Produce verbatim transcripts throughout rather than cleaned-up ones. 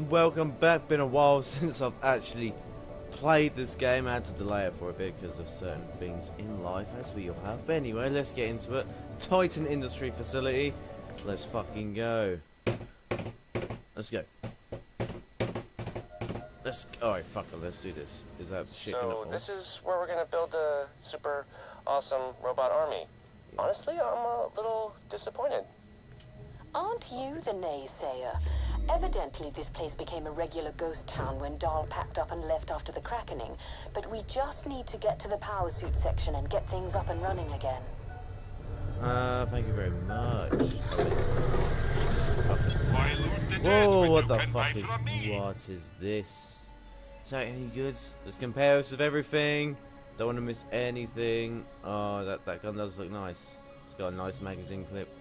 and welcome back. Been a while since I've actually played this game. I had to delay it for a bit because of certain things in life, as we all have. But anyway, let's get into it. Titan Industry Facility. Let's fucking go. Let's go. Let's. Alright, fuck it. Let's do this. Is that shit gonna So fall? this is where we're gonna build a super awesome robot army. Yeah. Honestly, I'm a little disappointed. Aren't you the naysayer? Evidently, this place became a regular ghost town when Dahl packed up and left after the crackening. But we just need to get to the power suit section and get things up and running again. Uh, thank you very much. Whoa, what the fuck is... What is this? Is that any good? Let's compare us with everything. Don't want to miss anything. Oh, that, that gun does look nice. It's got a nice magazine clip.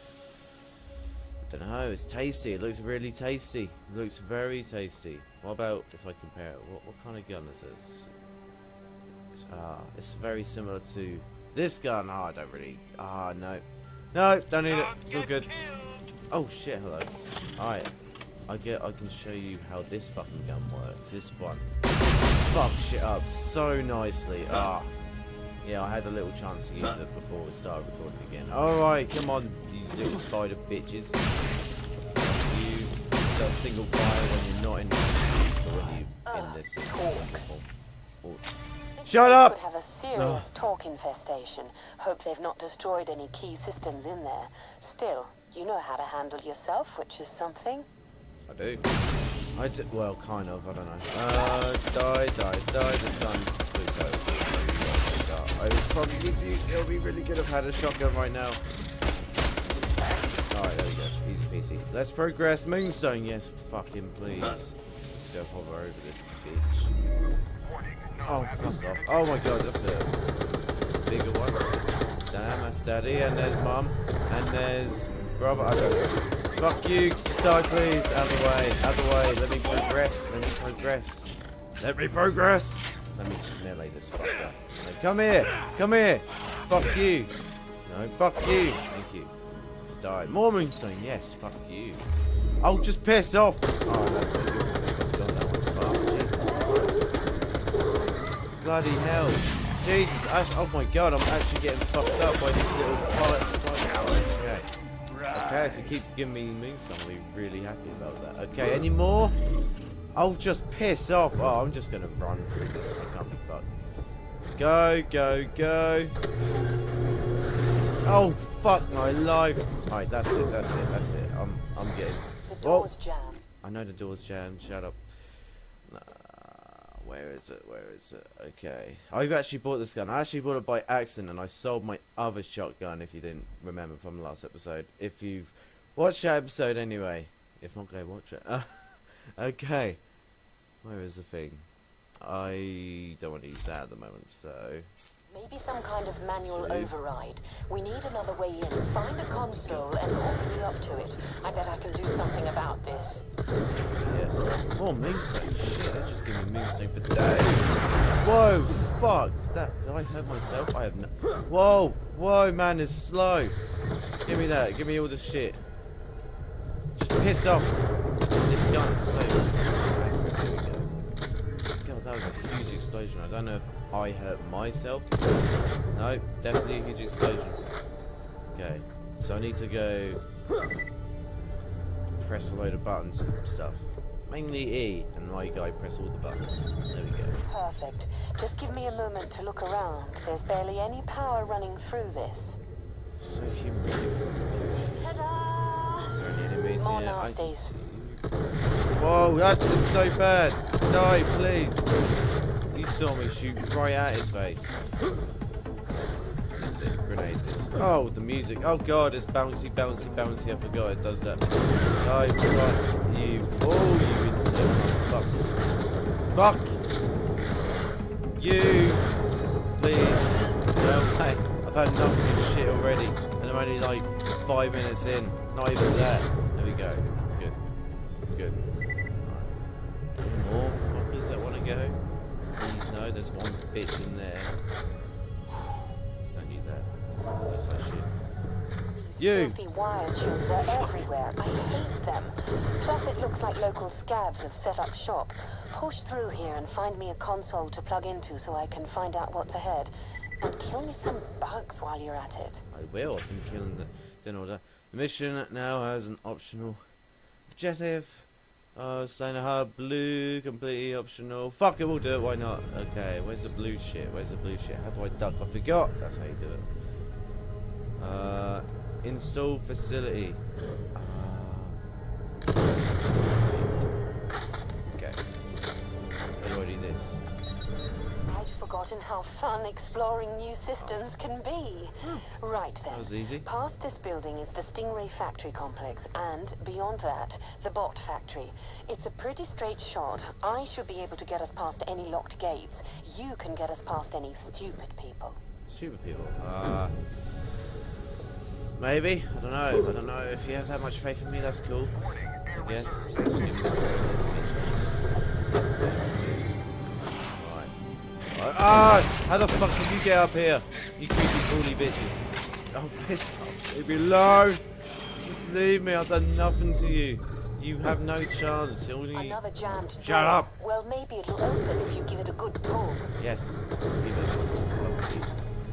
Don't know, it's tasty. It looks really tasty. It looks very tasty. What about if I compare it? What, what kind of gun is this? It's, ah, it's very similar to this gun. Ah, I don't really. Ah, no. No, don't need it. It's all good. Oh shit, hello. Alright. I get I can show you how this fucking gun works. This one. Fuck shit up so nicely. Ah. Yeah, I had a little chance to use it before we started recording again. Alright, come on, you little spider bitches. You got single fire when you're not in when you in this. Uh, talks. Oh. Shut up! Could have a serious talk infestation. Hope they've not destroyed any key systems in there. Still, you know how to handle yourself, which is something. I do. I do. Well, kind of. I don't know. Uh, die, die, die. This gun. Please go. I would probably need to. It'll be really good. I've had a shotgun right now. Alright, there we go. Easy peasy. Let's progress. Moonstone, yes. Fucking please. Let's go hover over this bitch. Oh, fuck off. Oh my god, that's a bigger one. Damn, that's daddy. And there's mum. And there's brother. I don't know. Fuck you. Just die, please. Out of the way. Out of the way. Let me progress. Let me progress. Let me progress. Let me just melee this fucker. No, come here! Come here! Fuck you! No, fuck you! Thank you. Die. More moonstone, yes, fuck you. Oh, just piss off! Oh, that's a good one. God, that one's fast. Jesus Christ. Bloody hell. Jesus, I, oh my god, I'm actually getting fucked up by these little pilots. Okay. Okay, if you keep giving me moonstone, I'll be really happy about that. Okay, any more? Oh, just piss off. Oh, I'm just going to run through this. I can't be fucked. Go, go, go. Oh, fuck my life. Alright, that's it, that's it, that's it. I'm, I'm getting... The door's Whoa. jammed. I know the door's jammed. Shut up. Nah, where is it? Where is it? Okay. I've actually bought this gun. I actually bought it by accident, and I sold my other shotgun, if you didn't remember from the last episode. If you've watched that episode anyway. If not, go watch it. Okay, where is the thing? I don't want to use that at the moment, so... Maybe some kind of manual Sweet. override. We need another way in. Find a console and hook me up to it. I bet I can do something about this. Yes. Oh, moonstone. Shit, they just give me moonstone for days. Whoa, fuck. That, did I hurt myself? I have no... Whoa, whoa, man, it's slow. Give me that. Give me all the shit. Just piss off. This gun is so... There we go. God, that was a huge explosion. I don't know if I hurt myself. No, definitely a huge explosion. Okay, so I need to go... press a load of buttons and stuff. Mainly E, and my guy press all the buttons. There we go. Perfect. Just give me a moment to look around. There's barely any power running through this. So humiliating for completion. Ta-da! Is there any enemies More here? I can nasties. see. Whoa, that is so bad. Die, please. You saw me shoot right at his face. That's it, grenade this. Oh, the music. Oh god, it's bouncy, bouncy, bouncy. I forgot it does that. Die, fuck you. Oh, you insane motherfuckers. Fuck you. Please. No, hey, I've had enough of this shit already. And I'm only like five minutes in. Not even that. There we go. Good. Good. Right. More fuckers that want to go? Please no, there's one bitch in there. Don't need that. That's that shit. These Those You. filthy wire chewers are everywhere. I hate them. Plus, it looks like local scavs have set up shop. Push through here and find me a console to plug into so I can find out what's ahead. And kill me some bugs while you're at it. I will. I've been killing the done all that. The mission now has an optional objective. Oh, stay in a hub. Blue, completely optional. Fuck it, we'll do it. Why not? Okay, where's the blue shit? Where's the blue shit? How do I duck? I forgot. That's how you do it. Uh, install facility. Uh, okay. How do I do this? I'd forgotten how fun exploring new systems can be. Right then. That was easy. Past this building is the Stingray factory complex, and beyond that, the bot factory. It's a pretty straight shot. I should be able to get us past any locked gates. You can get us past any stupid people. Stupid people. Uh, maybe. I don't know. I don't know. If you have that much faith in me, that's cool. I guess. Ah! How the fuck did you get up here? You creepy crawly bitches. I'm pissed off. Leave me alone. Just leave me. I've done nothing to you. You have no chance. Only... Another jammed door. Shut up! Well, maybe it'll open if you give it a good pull. Yes. Give it a good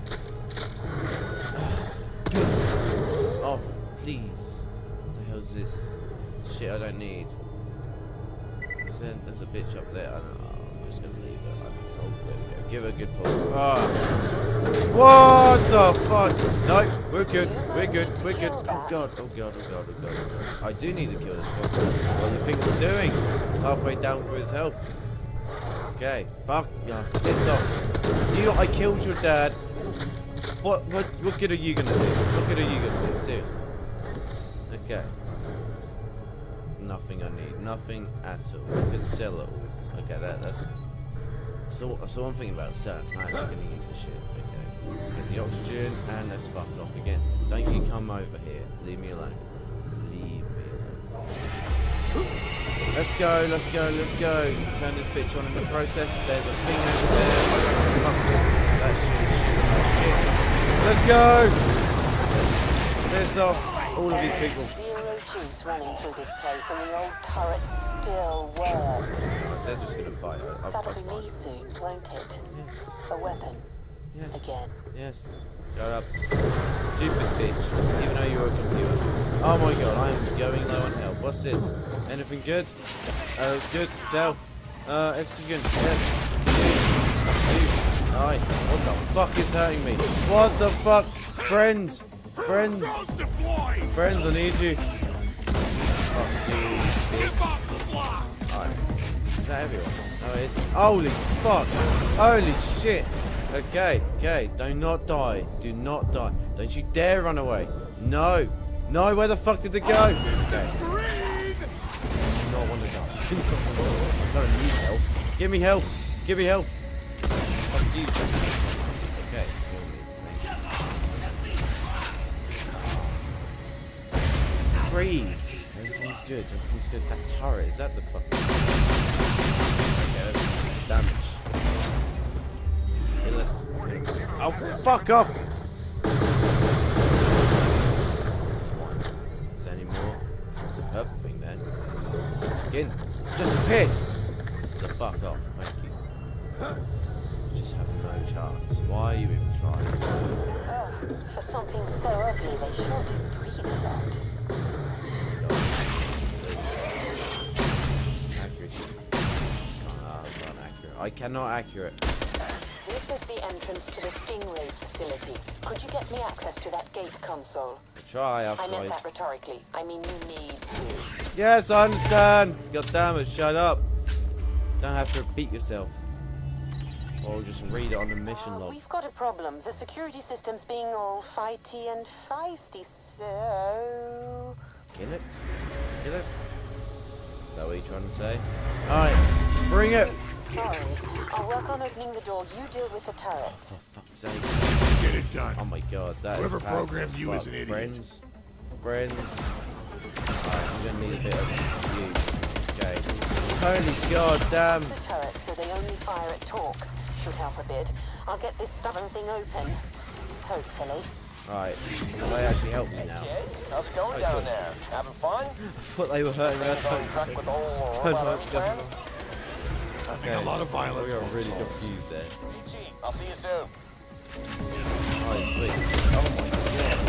Piss off, please. What the hell is this? Shit I don't need. There's a bitch up there. I don't know. I'm just gonna leave it. Oh, there we go. Give it a good pull. Ah. What the fuck? No, we're good. We're good. We're good. Oh god. Oh god. Oh god. Oh god. Oh god. I do need to kill this one. What do you think I'm doing? It's halfway down for his health. Okay. Fuck. Yeah. Piss off. You. I killed your dad. What? What? What good are you gonna do? What good are you gonna do? Seriously. Okay. Nothing I need. Nothing at all. I could sell it all. Okay. That. That's. So, so I'm thinking about selling. I'm actually going to use the shit. Okay. Get the oxygen and let's fuck it off again. Don't you come over here. Leave me alone. Leave me alone. Let's go, let's go, let's go. Turn this bitch on in the process. There's a thing over there. Fuck it. That's shit, shit, that shit. Let's go. Piss off all of these people. Zero juice running through this place and the old turrets still work. They're just gonna fight. I'll That'll fight be me soon, won't it? Yes. A weapon. Yes. Again. Yes. Shut up. Stupid bitch. Even though you're a computer. Oh my god, I am going low on health. What's this? Anything good? Uh, it's good. Sell. Uh, oxygen. Yes. Alright. What the fuck is hurting me? What the fuck? Friends. Friends. Friends, I need you. Fuck you, bitch. Alright. Is that everyone? No, it isn't. Holy fuck! Holy shit! Okay, okay. Do not die. Do not die. Don't you dare run away. No. No, where the fuck did it go? Okay. I do not want to die. I don't need help. Give me help. Give me help. Fuck you. Okay. Breathe. Everything's good. Everything's good. That turret, is that the fuck? Okay, damage. Kill it. Oh, fuck off! Is there any more? There's a purple thing there. Skin. Just piss! The fuck off. Thank you. You just have no chance. Why are you even trying? Ugh, for something so ugly, they sure do breed a lot. I cannot accurate. This is the entrance to the Stingray facility. Could you get me access to that gate console? I'll try, I'll I meant try. that rhetorically. I mean, you need to. Yes, I understand. God damn it, shut up. Don't have to repeat yourself. Or just read it on the mission Uh, log. we've got a problem. The security system's being all fighty and feisty, so... Kill it? Kill it? Is that what you're trying to say? Alright, bring it! Oops, sorry. I'll work on opening the door. You deal with the For turrets. fuck's sake. Get it done. Oh my god, that Whoever is powerful programmed as you fuck. is an idiot. Friends. Friends. Alright, I'm gonna need a bit of you. Okay. Holy god damn. The turrets, so they only fire at talks. Should help a bit. I'll get this stubborn thing open. Hopefully. Right, will they actually help me now? Hey kids, how's it going Oh, down cool. there? Having fun? I thought they were hurting me. I Hands on don't the truck with the whole don't know robot what's going plan? on. I think a lot of violence. We are won't really solve. confused there. G, I'll see you soon. Oh, sweet. Oh my god.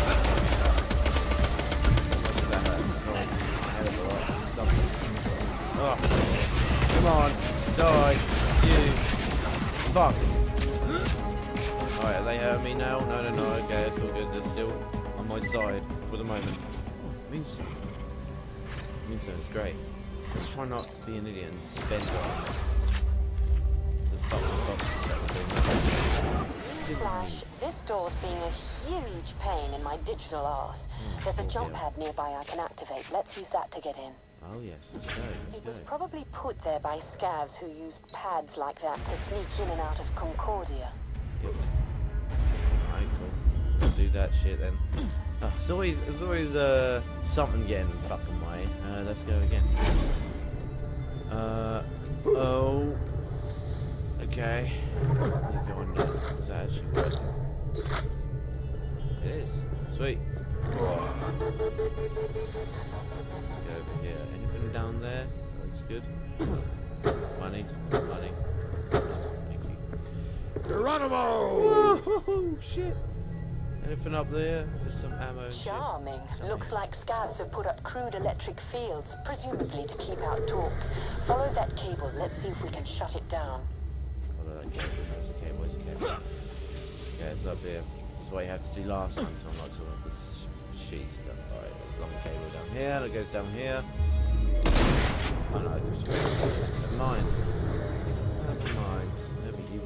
What does that hurt? Oh, a hell of a lot. Something. Oh. Come on. Die. You. Fuck. Alright, are they hurting me now? No, no, no. Okay, it's all good. They're still on my side for the moment. Oh, Moonstone. Moonstone is great. Let's try not to be an idiot and spend on the fucking boxes that we're doing. Flash, this door's being a huge pain in my digital arse. There's a jump pad nearby I can activate. Let's use that to get in. Oh yes, let's go, let's It was go. probably put there by scavs who used pads like that to sneak in and out of Concordia. Yep. Alright, cool. Let's do that shit then. Oh, it's always, it's always uh, something getting in the fucking way. Uh, let's go again. Uh, oh. Okay. We're going down. Is that actually working? It is. Sweet. Go over here. Anything down there? Looks good. Money. Money. Thank you. Geronimo! Woohoo! Shit. Anything up there? There's some ammo and shit. Charming. Looks like scavs have put up crude electric fields, presumably to keep out talks. Follow that cable. Let's see if we can shut it down. Follow that cable. Where's the cable? Where's the cable? Yeah, it's up here. That's what you have to do last time. So I'm like sort of this sheet stuff. Alright, long cable down here. That goes down here. Oh no, I just never mind. Never mind. Never you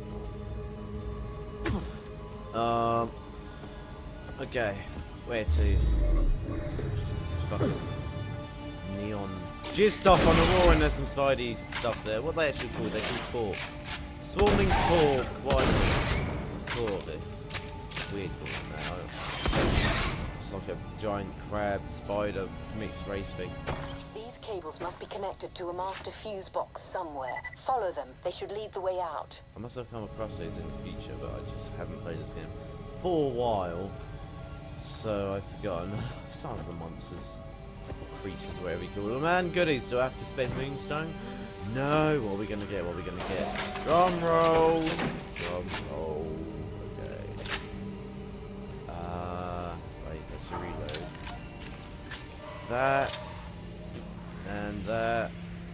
mind. Um. Okay. Where to? Fucking neon jizz stuff on the wall, and there's some Spidey stuff there. What are they actually called? They're called Torques. Swarming Torque. Why? Torque. It's weird calling that. It's like a giant crab spider mixed race thing. These cables must be connected to a master fuse box somewhere. Follow them. They should lead the way out. I must have come across those in the future, but I just haven't played this game for a while, so I've forgotten some of the monsters, or creatures, whatever you call them. Man, goodies. Do I have to spend Moonstone? No. What are we gonna get? What are we gonna get? Drum roll. Drum roll. Okay. Uh, wait. Let's reload. That. And that.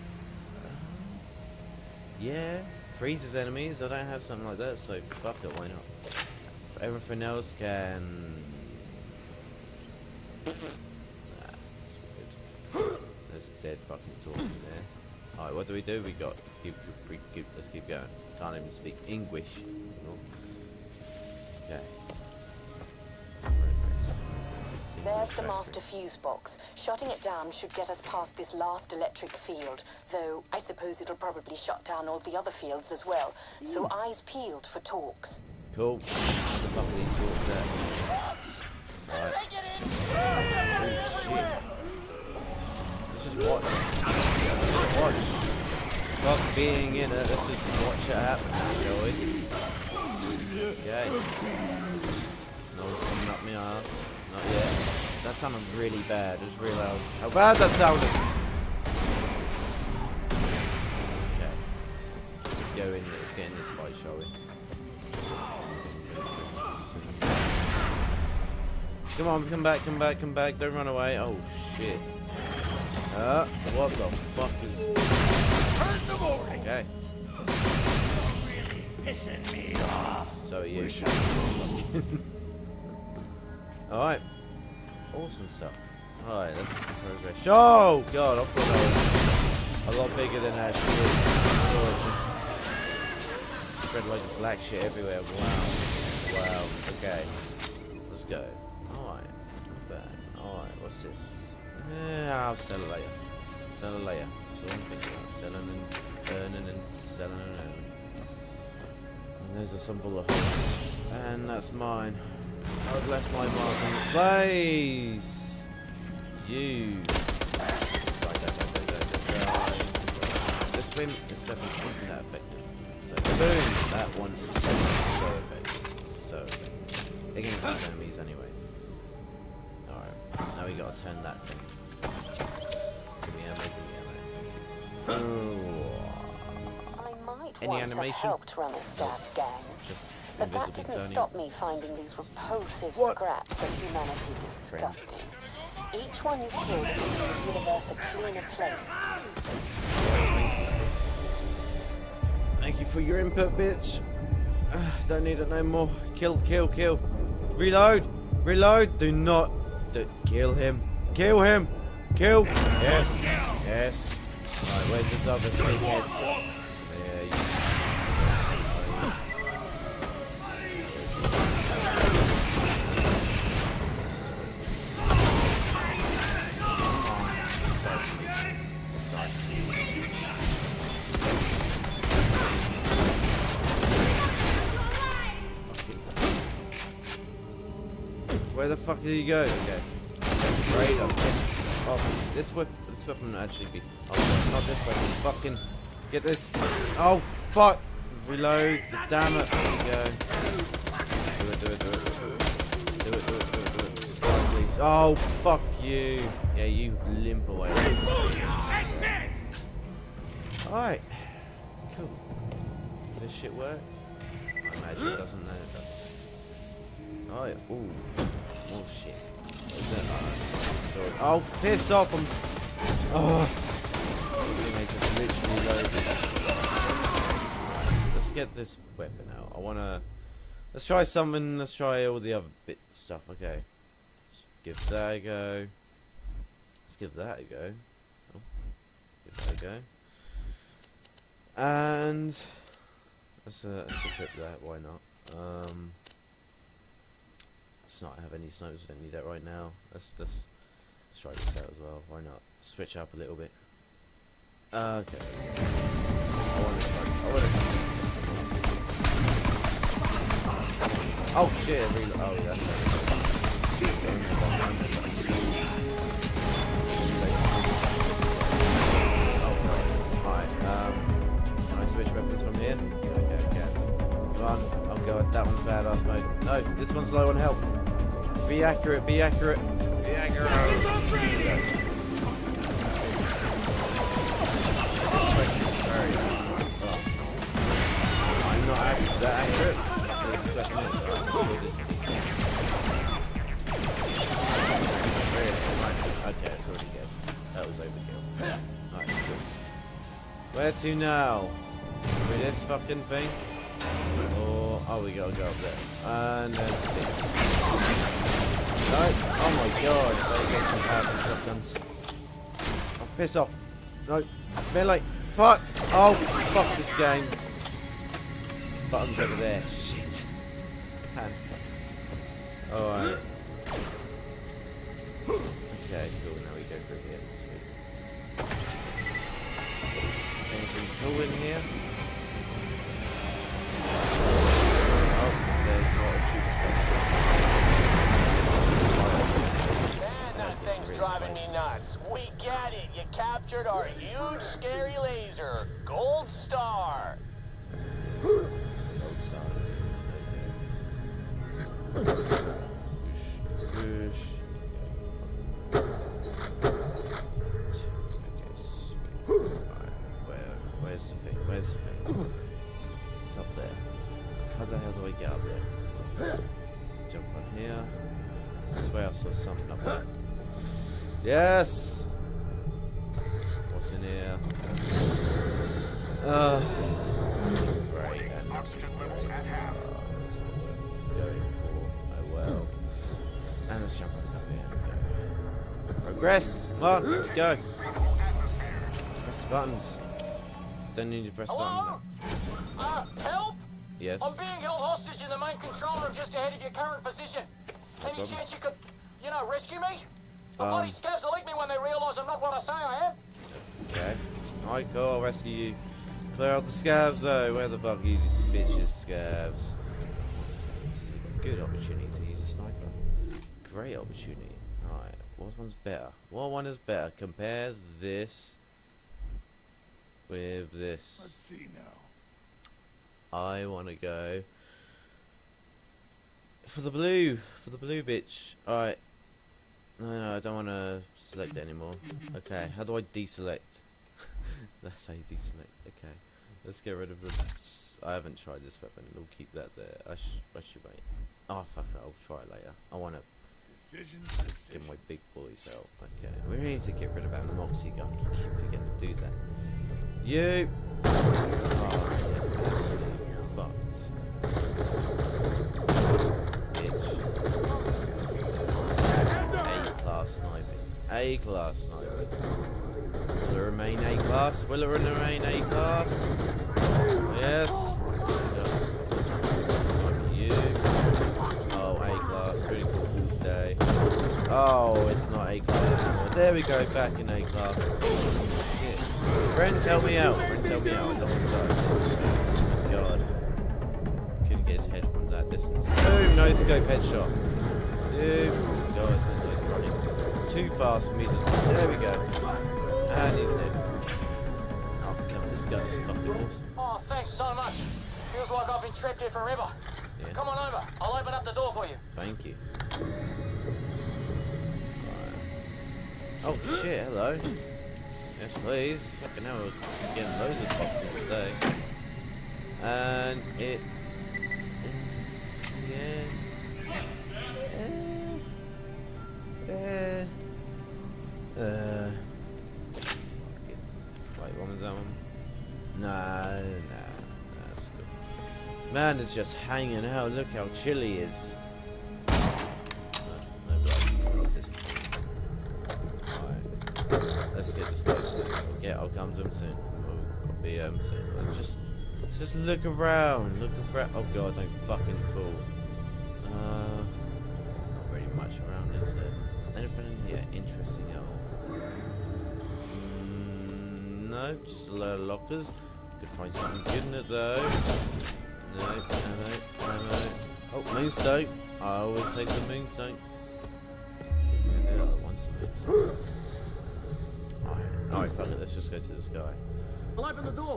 Yeah. Freezes enemies. I don't have something like that, so fuck it. Why not? Everything else can. Nah, that's good. There's a dead fucking talk in there. Alright, what do we do? We got keep, keep, keep let's keep going. Can't even speak English. Okay. There's the master fuse box. Shutting it down should get us past this last electric field, though I suppose it'll probably shut down all the other fields as well. So eyes peeled for talks. Cool. What the fuck are these talks at? Right. Oh, shit. Let's just watch. Let's watch. Fuck being in it. Let's just watch it happen, shall we? Okay. No one's coming up my ass. Not yet. That sounded really bad. I just realised how bad that sounded. Okay. Let's go in. Let's get in this fight, shall we? Come on, come back, come back, come back. Don't run away. Oh, shit. Uh, what the fuck is... Okay. Pissing me off. So are you. Alright. Awesome stuff. Alright, let's progress. Oh, God, I thought that was a lot bigger than it actually is. I saw it just spread like a black shit everywhere. Wow. Wow. Okay. Let's go. Alright. What's that? Alright, what's this? Yeah, I'll sell it later. Sell it later. So I'm thinking about selling and earning and selling and earning. And there's a some bullet holes. And that's mine. I've left my mark on this place. You. Die, die, die, die, die, die. This win, this weapon isn't that effective. So boom, that one is so effective. So effective. against these enemies anyway. Alright, now we gotta turn that thing. Give me ammo, give me ammo. Oh. I might Any once animation? have helped run a scav gang, Just but that invisibly didn't turning. stop me finding these repulsive What? scraps of humanity disgusting. Each one you kill is making the universe a cleaner place. Thank you for your input, bitch. Uh, don't need it no more. Kill, kill, kill. Reload, reload. Do not do, kill him. Kill him. Kill. Yes, yes. Alright, where's this other big head? There you go. Where the fuck did he go? Okay. Great, I'm pissed. Oh, this weapon, this weapon would actually be. Oh, not this weapon. Fucking get this. Oh, fuck. Reload. Damn it. There you go. Do it, do it, do it. Do it, do it, do it, do it. Stop, please. Oh, fuck you. Yeah, you limp away. Alright. Cool. Does this shit work? I imagine it doesn't. No, it doesn't. Oh, yeah. Ooh. Oh shit. What's that? Uh, sorry. Oh, piss off! I'm. Oh. They just literally loaded. Let's get this weapon out. I wanna. Let's try something. Let's try all the other bit stuff. Okay. Let's give that a go. Let's give that a go. Oh. Give that a go. And let's uh, let's equip that. Why not? Um. Let's not have any snipers. We don't need that right now. Let's let's let's try this out as well. Why not? Switch up a little bit. Uh, okay. I want to try. I want to. Oh shit! I really, oh yeah, that's oh, alright. Um, can I switch weapons from here? Okay, okay. Come on. Oh god, that one's badass mode. No, this one's low on health. Be accurate, be accurate, be accurate. I'm not accurate, that accurate. This weapon is. Alright, let's do this. Okay, it's already good. That was overkill. Alright, cool. Where to now? With this fucking thing? Or, oh, we gotta go up there. And there's the thing. No, oh my god, better get some powerful shotguns. Oh, piss off. No, melee. Fuck. Oh, fuck this game. Buttons over there. Shit. Damn it. Alright. Okay, cool. Now we go through here. Sweet. Anything cool in here? Oh, there's a lot of shooting stuff. Thing's driving me nuts. We get it. You captured our huge, scary laser. Gold star. Gold star. Okay. Whoosh, whoosh. Okay, sweet. Alright, where, where's the thing? Where's the thing? It's up there. How the hell do I get up there? Jump on here. I swear I saw something up there. Yes! What's in here? Uh, great. And oxygen levels at half. Going for. Oh well. And let's jump on up here. Progress! Come on, let's go. Press the buttons. Don't need to press the Hello? button. Uh, help? Yes. I'm being held hostage in the main control room just ahead of your current position. No Any problem. chance you could, you know, rescue me? The Um, bloody scabs will lick me when they realise I'm not what I say I am. Okay. Alright, cool, I'll rescue you. Clear out the scabs though. Where the fuck are you suspicious scabs? This is a good opportunity to use a sniper. Great opportunity. Alright, what one's better? What one is better? Compare this with this. Let's see now. I want to go For the blue, for the blue bitch. Alright. No, no, I don't want to select it anymore. Okay, how do I deselect? That's how you deselect. Okay, let's get rid of the... I haven't tried this weapon. We'll keep that there. I, sh I should wait. Oh, fuck it. I'll try it later. I want to get my big boys out. Okay, we need to get rid of our Moxie gun. I keep forgetting to do that. You! Oh, yeah, absolutely fucked. Bitch. A-class sniping. A-class sniping. Will it remain A-class? Will it remain A-class? Yes. You. Oh, A-class. Really cool all day. Oh, it's not A-class anymore. There we go. Back in A-class. Shit. Friends, help me out. Friends, help me out. I don't want to die. Oh, God. Couldn't get his head from that distance. Boom. No scope headshot. Boom. God, he's running too fast for me to... There we go. And he's dead. Oh, God, this guy is fucking awesome. Oh, thanks so much. Feels like I've been trapped here forever. Yeah. Come on over. I'll open up the door for you. Thank you. Right. Oh, shit. Hello. Yes, please. Fucking hell, we're getting loads of boxes today. And it... Yeah... Uh... Uh... Wait, what was that one? Nah, nah, that's good. Man is just hanging out. Look how chilly he is. No, no blood. What's this? Alright. Let's get this guy soon. Yeah, I'll come to him soon. I'll, I'll be um soon. Let's just, let's just look around. Look around. Oh God, don't fucking fool. Uh, not really much around, is there? Anything in here interesting at all? No, just a load of lockers. Could find something good in it though. No, no, no, no, no. Oh, moonstone. I always take some moonstone. Alright, alright, fuck it. Let's just go to the sky. I'll open the door.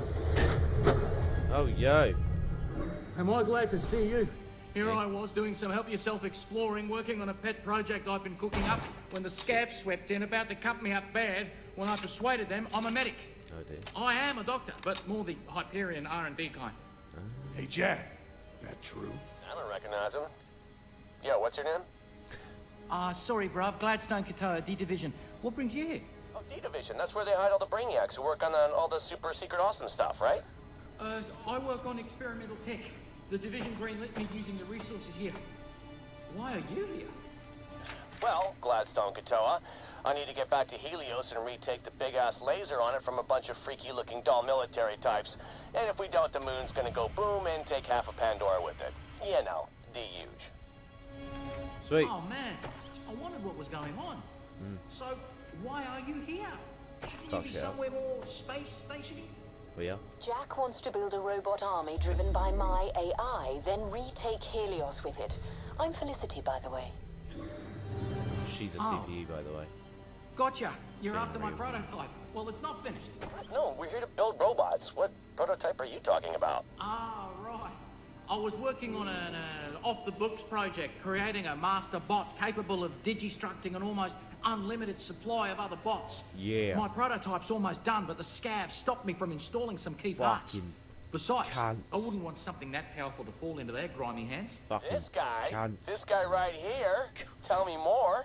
Oh, yo. Am I glad to see you? Here I was doing some help-yourself exploring, working on a pet project I've been cooking up when the scabs swept in, about to cut me up bad. When I persuaded them, I'm a medic. Oh dear. I am a doctor, but more the Hyperion R and D kind. Uh, hey, Jack. That true? I don't recognize him. Yo, what's your name? Ah, uh, sorry, bruv. Gladstone, Katoa, D Division. What brings you here? Oh, D Division. That's where they hide all the brainiacs who work on the, all the super secret awesome stuff, right? Uh, I work on experimental tech. The division greenlit me using the resources here. Why are you here? Well, Gladstone Katoa, I need to get back to Helios and retake the big-ass laser on it from a bunch of freaky-looking dull military types. And if we don't, the moon's gonna go boom and take half of Pandora with it. You know, the huge. Sweet. Oh, man. I wondered what was going on. Mm. So, why are you here? Shouldn't Fuck you be yeah. somewhere more space-stationy? We are. Jack wants to build a robot army driven by my A I, then retake Helios with it. I'm Felicity, by the way. She's a Oh. C P U, by the way. Gotcha. You're Same after my real. prototype. Well, it's not finished. No, we're here to build robots. What prototype are you talking about? Ah, right. I was working on an uh, off-the-books project, creating a master bot capable of digistructing an almost unlimited supply of other bots. Yeah. My prototype's almost done, but the scavs stopped me from installing some key parts. Fucking Besides, cunts. I wouldn't want something that powerful to fall into their grimy hands. Fucking This guy, cunts. this guy right here. Tell me more.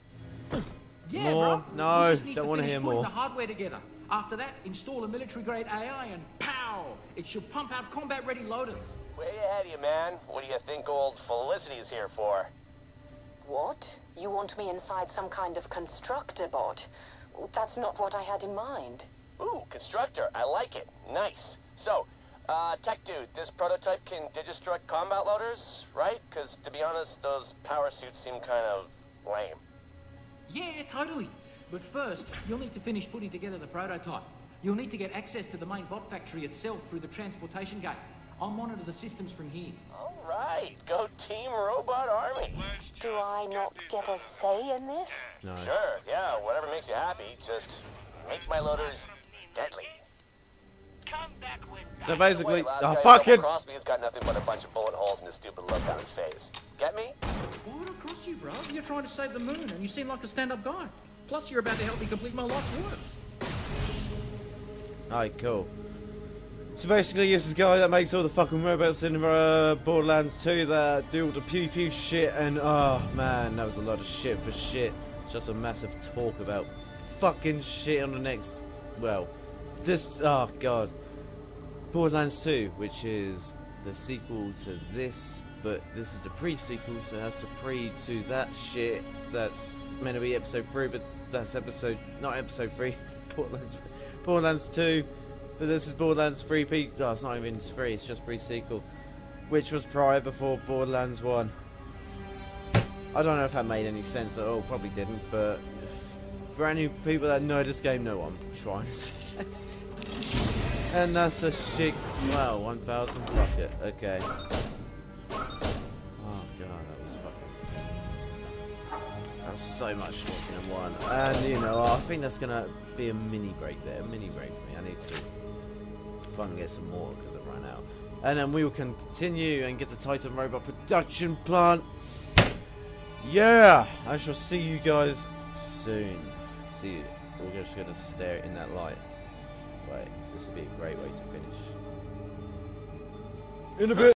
Yeah, More? bro. No, We just need don't to wanna finish hear putting more. the hardware together. After that, install a military-grade A I and pow! It should pump out combat-ready loaders. Way ahead of you, man. What do you think old Felicity's here for? What? You want me inside some kind of constructor bot? That's not what I had in mind. Ooh, constructor. I like it. Nice. So, uh, tech dude, this prototype can digistruct combat loaders, right? Because, to be honest, those power suits seem kind of lame. Yeah, totally. But first, you'll need to finish putting together the prototype. You'll need to get access to the main bot factory itself through the transportation gate. I'll monitor the systems from here. All right. Go Team Robot Army. Do I not get a say in this? No. Sure, yeah, whatever makes you happy. Just make my loaders deadly. Come back when So basically, Wait, oh guy fucking. Crosby's got nothing but a bunch of bullet holes in his stupid look on his face. Get me? Why would I cross you, bro? You're trying to save the moon, and you seem like a stand-up guy. Plus, you're about to help me complete my life's work. Alright, cool. So basically, this is the guy that makes all the fucking robots in uh, Borderlands two that do all the pew pew shit, and oh man, that was a lot of shit for shit. It's just a massive talk about fucking shit on the next, well, this, oh god. Borderlands two, which is the sequel to this, but this is the pre-sequel, so that's the pre to that shit that's meant to be episode three, but that's episode, not episode three, Borderlands, Borderlands two, but this is Borderlands three P, oh, it's not even three, it's just pre-sequel, which was prior before Borderlands one. I don't know if that made any sense at all, probably didn't, but for any people that know this game know what I'm trying to say. And that's a chic, wow, one thousand, fuck it, okay. Oh god, that was fucking, that was so much talking in one. And you know, I think that's gonna be a mini break there, a mini break for me. I need to fucking get some more because I've run out. And then we will continue and get the Titan Robot production plant. Yeah, I shall see you guys soon. See you, we're just gonna stare in that light. Wait, this would be a great way to finish. In a bit.